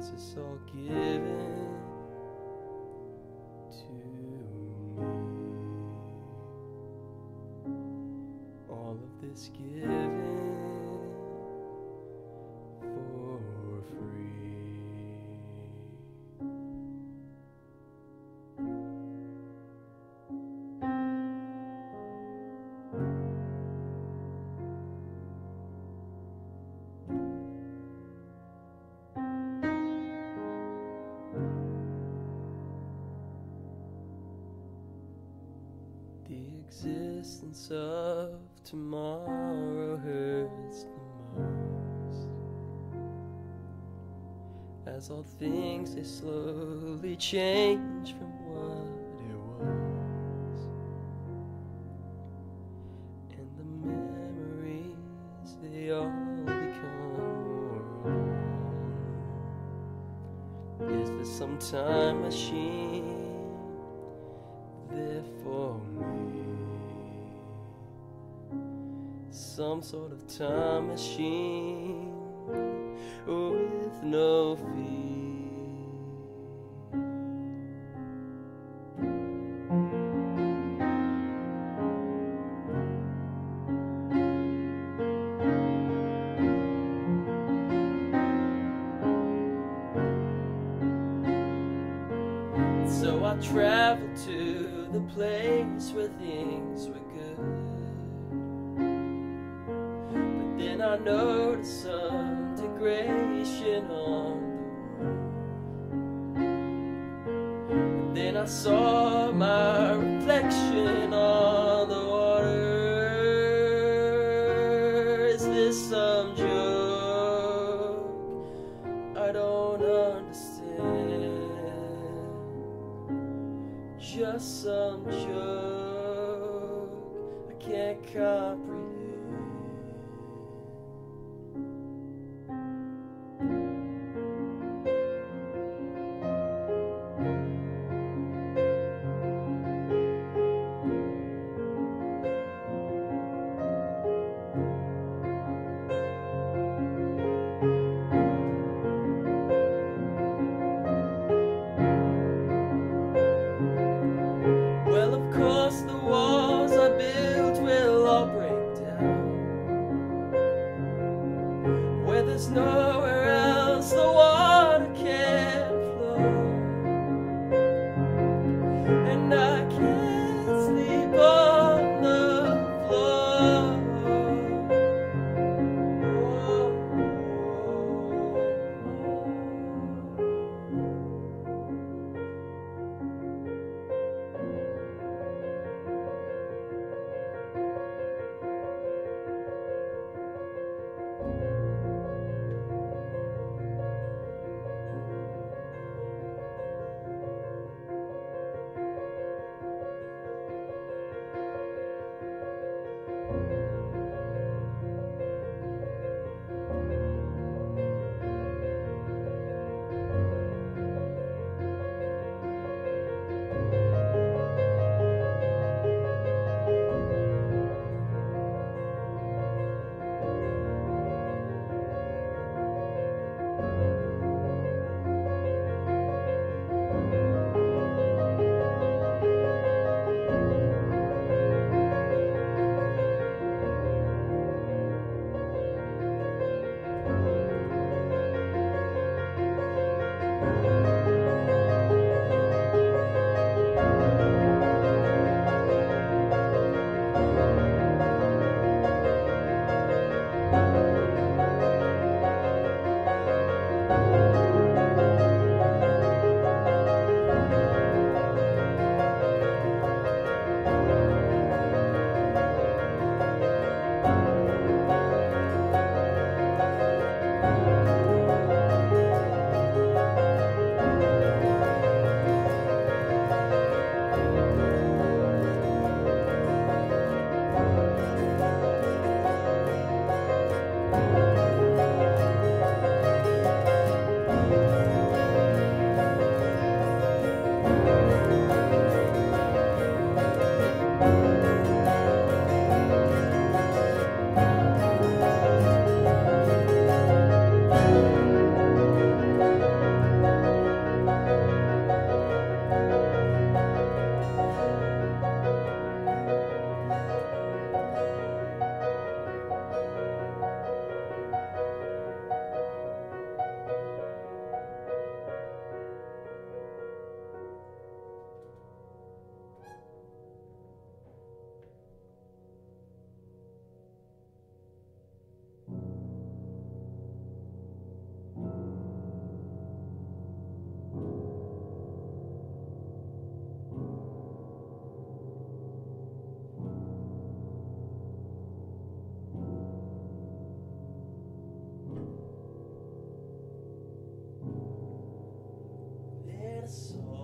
is this all given to me? All of this given for free. The existence of tomorrow hurts the most, as all things they slowly change from what it was, and the memories they all become more alone. Is there some time machine there for me? Some sort of time machine with no fee. So I traveled to the place where things were good, but then I noticed some degration on the road, and then I saw my reflection on the water. Is this some joke? I don't understand. Just some joke I can't comprehend. Well, of course the walls I built will all break and a soul.